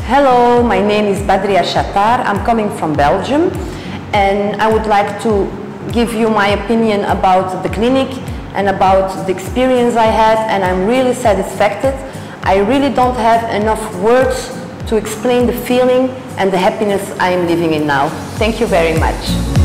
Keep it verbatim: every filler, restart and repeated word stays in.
Hello, my name is Badria Shatar. I'm coming from Belgium, and I would like to give you my opinion about the clinic and about the experience I had, and I'm really satisfied. I really don't have enough words to explain the feeling and the happiness I am living in now. Thank you very much.